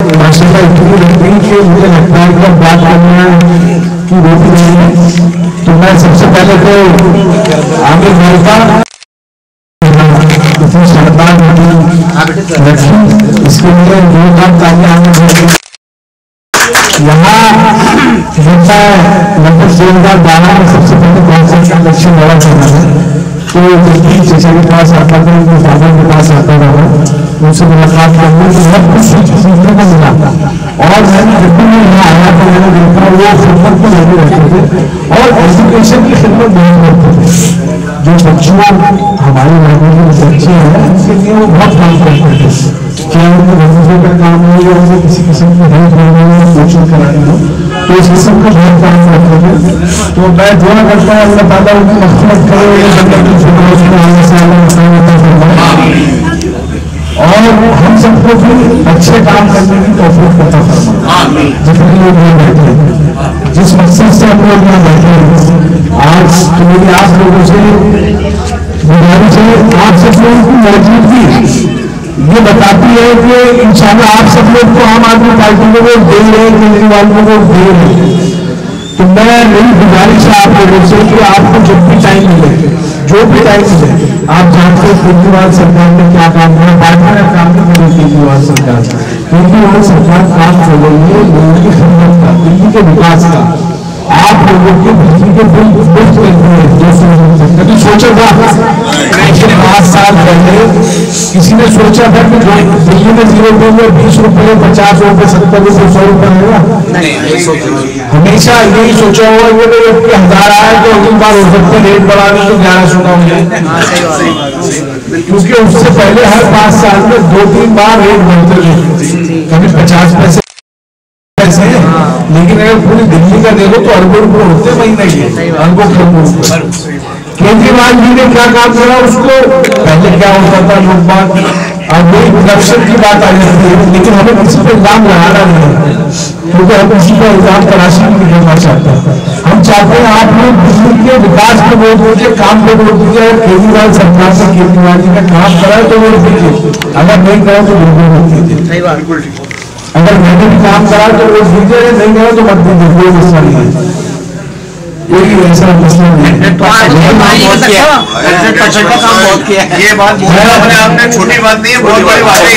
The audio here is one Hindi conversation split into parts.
माशाल्लाह इतनी लगती कि मुझे लगता है कि बात करना की रोटी नहीं है। तो मैं सबसे पहले तो आमिर भाई का इतनी शानदार रखी, इसके लिए जो काम ताकि आमिर भाई यहाँ लगभग 2012 में सबसे पहले कॉन्सर्ट का इलेक्शन लड़ा करना है। तो चचा के पास आता था, उनके फादर के पास आता रहा, उनसे मुलाकात करने को बहुत कुछ सीखने को मिला। और मैंने जब भी मैं यहाँ आया तो मैंने देखा वो खिदमत में लगे रहते थे और एजुकेशन की खिदमत नहीं करते थे। जो बच्चों हमारे लाइब्रेरी में बच्चे हैं उनके लिए वो बहुत काम करते थे, चाहे उनके रजिस्टर का काम हो या उनको किसी किस्म की हेल्प करनी हो, कोचिंग करानी हो, तो इस किस्म का बहुत काम करते थे। तो मैं दुआ करता हूँ अल्लाह ताला उनकी मग़फ़िरत करे और हम सबको भी अच्छे काम करने की तौफ़ीक़ अता फरमाए। जितने लोग यहाँ बैठे हैं, जिस मकसद से हम लोग यहाँ बैठे हैं, आज तो मेरी आप लोगों से गुजारिश है, आप सब लोगों की मौजूदगी ये बताती है कि इंशाल्लाह आप सब लोग तो आम आदमी पार्टी को वोट दे रहे हैं, केजरीवाल को वोट दे रहे हैं। तो मैं मेरी गुजारिश है आप लोगों से कि आपको जब भी टाइम मिले, जो भी टाइम मिले, आप जानते हैं केजरीवाल सरकार ने क्या काम किया, पार्टी ने काम नहीं करी केजरीवाल सरकार। केजरीवाल सरकार काम कर रही है लोगों की खिदमत का, दिल्ली के विकास का। आप लोगों के बिजली के बिल मुफ्त करते हैं 200 रुपये। कभी सोचा था 5 साल पहले किसी ने सोचा था कि दिल्ली में 0 बिल में 20 रुपये 50 रुपये 70 रुपये 100 रुपये आएगा? हमेशा यही सोचा हुआ कि 1000 आए तो अगली बार हो सकता है रेट बढ़ा दें तो 1100 का हो जाए, क्योंकि उससे पहले हर 5 साल में 2-3 बार रेट बढ़ते थे, कभी 50 पैसे। लेकिन अगर पूरी दिल्ली का देखो तो अरबों रुपये होते महीने के, अरबों करोड़। केजरीवाल जी ने क्या काम करा, उसको पहले क्या होता था लोग बात, अब वही करप्शन की बात आ जाती है, लेकिन हमें किसी पर इल्जाम लगाना नहीं है, क्योंकि हम किसी पर इल्जाम तराशी नहीं करना चाहते। हम चाहते हैं आप लोग दिल्ली के विकास को वोट दीजिए, काम को वोट दीजिए। केजरीवाल सरकार से केजरीवाल जी ने काम करा तो वोट दीजिए, अगर नहीं करा तो बिल्कुल वोट दीजिए। अगर मैंने भी काम करा तो वोट दीजिए, नहीं करा तो मत दीजिए, कोई मसला नहीं है, कोई ऐसा मसला नहीं है। ये बात अपने आप में छोटी बात नहीं है, बहुत बड़ी बात है।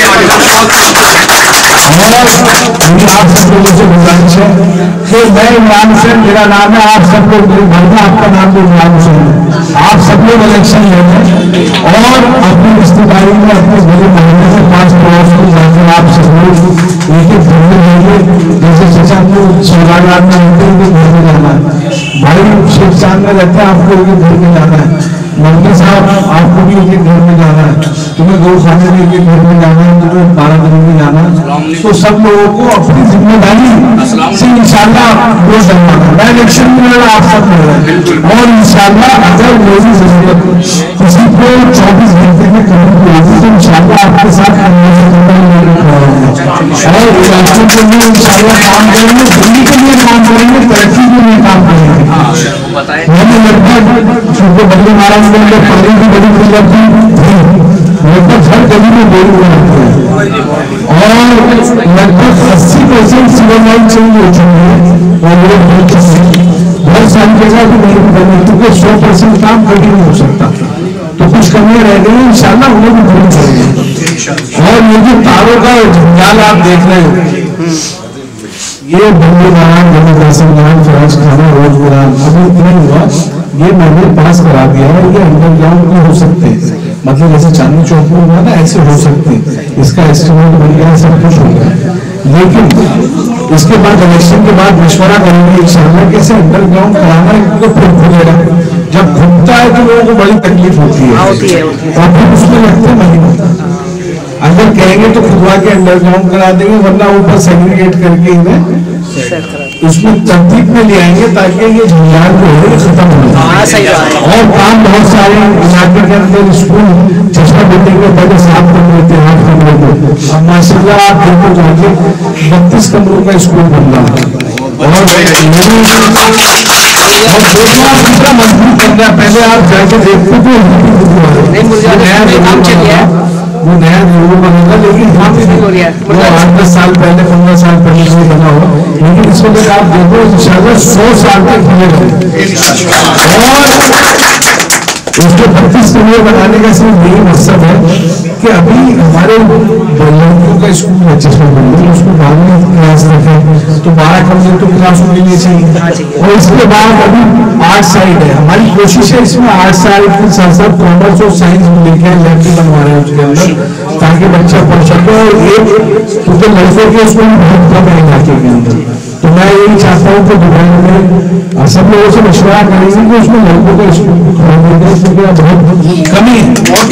आप सब लोगों से गुजारिश है कि मैं इमरान हुसैन, मेरा नाम है, आप सब लोग मेरे घर में आपका नाम भी इमरान हुसैन है। आप सब लोग इलेक्शन लड़ें और अपनी रिश्तेदारी में अपने बड़े मोहल्ले से 5 पड़ोस को जाकर आप सब लोग एक-एक घर में जाएंगे। जैसे चचा को सौगाबाद में रहते हैं घर में जाना है, भाई शेख चांद में रहते हैं आपको एक घर में जाना है, मंत्री साहब आपको भी एक घर में जाना है, तुम्हें गौ खाने में एक घर में जाना है, तुम्हें 12 दिन में जाना है। तो सब लोगों को अपनी जिम्मेदारी से इंशाल्लाह वोट डलवाना। मैं इलेक्शन में लड़ा, आप सब लड़ रहे हैं, और इंशाल्लाह अगर मेरी जरूरत किसी को 24 घंटे में करने की होगी तो इंशाल्लाह आपके साथ और इलाके के लिए इंशाल्लाह काम करेंगे, दिल्ली के लिए काम करेंगे, तरक्की के लिए काम करेंगे। मैंने लगभग बदले महाराज के अंदर पानी की बड़ी किल्लत थी, लगभग हर गली में बोरी बनाते हैं और लगभग 80% सिविल लाइन चेंज हो चुकी है और लोग बहुत सारी जगह भी नहीं बनी, क्योंकि 100% काम कभी नहीं हो सकता, तो कुछ कमियां रह गई, इंशाल्लाह उन्हें भी पूरी करेंगे। और ये जो तारों का जंजाल आप देख रहे हो, ये बंदे नाम फराज खाना रोज गुलाम अभी नहीं हुआ, ये मैंने पास करा दिया है। ये अंडरग्राउंड भी हो सकते हैं, मतलब जैसे चांदनी चौक में हुआ ना, ऐसे हो सकते हैं, इसका एस्टिमेट बन गया, सब कुछ हो गया। लेकिन इसके बाद इलेक्शन के बाद मशवरा करेंगे इंशाल्लाह कैसे अंडरग्राउंड कराना है, क्योंकि फिर खुलेगा, जब घूमता है तो लोगों को बड़ी तकलीफ होती है और फिर उसमें लगते हैं महीनों। अगर कहेंगे तो खुदवा के अंडरग्राउंड करा देंगे, वरना ऊपर सेग्रीगेट करके इन्हें उसमें तरतीब में ले आएंगे ताकि ये झंझार जो है खत्म हो जाए। और काम बहुत सारे इलाके के अंदर स्कूल चश्मा बेटे के पहले 7 कमरे थे, 8 कमरे थे, अब माशाल्लाह आप देखो जाके 32 कमरों का स्कूल बन रहा है। और मजबूत करना, पहले आप जाके देखते थे वो नया जरूर बनेगा, लेकिन वो 8-10 साल पहले 15 साल पहले से बना हो, लेकिन इसको अगर आप देखो इंशाल्लाह 100 साल तक मिलेगा। और उसको 32 करोड़ बनाने का सिर्फ यही मकसद है कि अभी हमारे लड़कियों का स्कूल है जिसमें बनते उसको 12वीं क्लास तक है, तो 12 कमरे तो क्लास होनी नहीं चाहिए। और इसके बाद अभी आर्ट साइड है, हमारी कोशिश है इसमें आर्ट साइड के साथ साथ कॉमर्स और साइंस भी लेके लैब भी बनवा रहे हैं उसके अंदर, ताकि बच्चा पढ़ सके। और एक क्योंकि लड़कों के स्कूल बहुत कम है इलाके के अंदर, तो मैं यही चाहता हूँ कि दुबई में सब लोगों से मशवरा करेंगे कि उसमें लड़कों का स्कूल खोलने का, क्योंकि बहुत कमी है,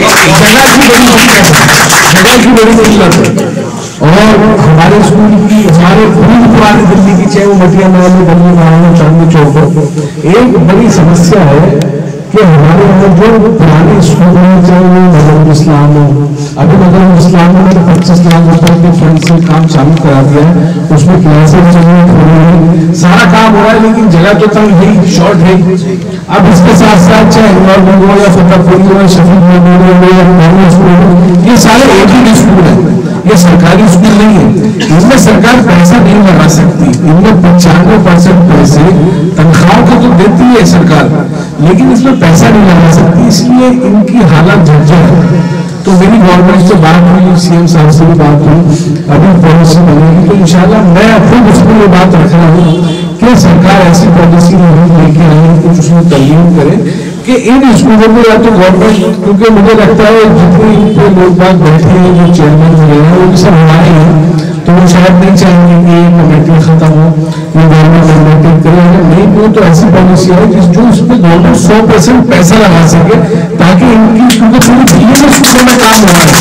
जगह की बड़ी दिक्कत है। और हमारे स्कूल की, हमारे पूरी पुरानी दिल्ली की, चाहे वो मटिया महल में, दिल्ली में, चांदनी चौक हो, एक बड़ी समस्या है कि हमारे अंदर जो पुराने स्कूल हैं, चाहे वो मजहब इस्लाम हो, अभी मजहब इस्लाम में 25 लाख रुपए के फंड से काम चालू करा दिया है, उसमें क्लासेस चल रही, सारा काम हो रहा है, लेकिन जगह तो तंग है, शॉर्ट है। अब इसके साथ साथ चाहे इन्वायरमेंट हो या फतेहपुरी हो, शफीक मेमोरियल हो या प्राइमरी स्कूल हो, ये सारे एक ही स्कूल है, ये सरकारी स्कूल नहीं है। इनमें सरकार पैसा नहीं लगा सकती, इनमें 95% पैसे तनख्वाहों को तो देती है सरकार, लेकिन इसमें पैसा नहीं लगा सकती, इसलिए इनकी हालत झज्जर है। तो मेरी गवर्नमेंट से बात हुई, सीएम साहब से भी बात हुई, अभी पॉलिसी बनेगी, तो इंशाल्लाह मैं खुद उसमें ये बात रख रहा हूँ कि सरकार ऐसी पॉलिसी लेके आए, कुछ उसमें तरमीम करे कि इन स्कूलों में या तो गवर्नमेंट, क्योंकि मुझे लगता है जितने लोग बात बैठे हैं, जो चेयरमैन हुए हैं, वो भी सब हमारे हैं, तो वो शायद नहीं चाहेंगे कि ये कमेटी खत्म हो, ये गवर्नमेंट मेंटेन करे। अगर नहीं हो तो ऐसी पॉलिसी है जो इसमें गवर्नमेंट 100% पैसा लगा सके, ताकि इनकी, क्योंकि पूरी दिल्ली में स्कूलों में काम हो रहा है।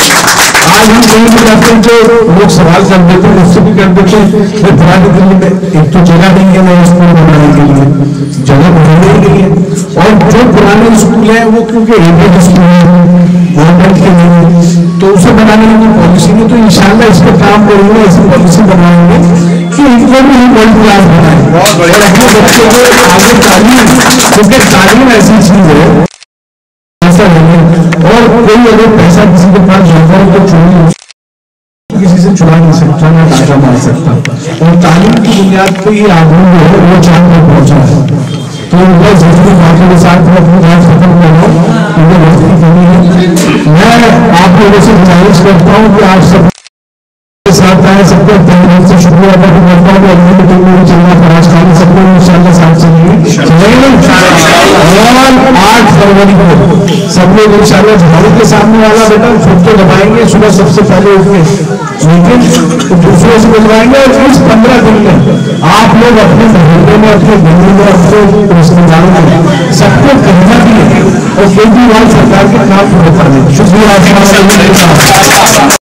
आज हम कहीं भी जाते हैं जो लोग सवाल कर देते हैं, मुझसे भी कर देते हैं, पुरानी दिल्ली में एक तो जगह नहीं है नया स्कूल बनाने के लिए, जगह बनाने के लिए, और जो पुराने स्कूल है वो क्योंकि एडेड स्कूल है, गवर्नमेंट के नहीं, तो उसे बनाने की पॉलिसी नहीं। तो इंशाल्लाह इस पर काम करेंगे, ऐसी पॉलिसी बनाएंगे कि इनको भी वर्ल्ड क्लास बनाए और अपने बच्चों को आगे तालीम, क्योंकि तालीम ऐसी चीज है ऐसा नहीं। और कोई अगर पैसा किसी के पास जाता है तो चोरी किसी से चुरा नहीं सकता, ना डाका मार सकता, और तालीम की बुनियाद पर ये आदमी जो है वो चांद में पहुंचा है। तो बस जितनी बातों के साथ मैं अपनी बात खत्म कर रहा हूँ, क्योंकि वक्त की कमी है। मैं आप लोगों से गुजारिश करता हूँ कि आप सब साथ आए, सबको धन्यवाद से शुक्रिया अदा करता हूँ। अगली मीटिंग में भी चलना फराज खाने सबको इंशाल्लाह साथ चलेंगे। और 8 फरवरी को सब लोग इंशाल्लाह झाड़ू के सामने वाला बटन खुद तो दबाएंगे, सुबह सबसे पहले उठे, लेकिन तो दूसरों से मिलवाएंगे। और इस 15 दिन में आप लोग अपने मोहल्ले में, अपने गली में, अपने रिश्तेदारों में सबको कहना भी है और केजरीवाल सरकार के काम पूरे करने। शुक्रिया।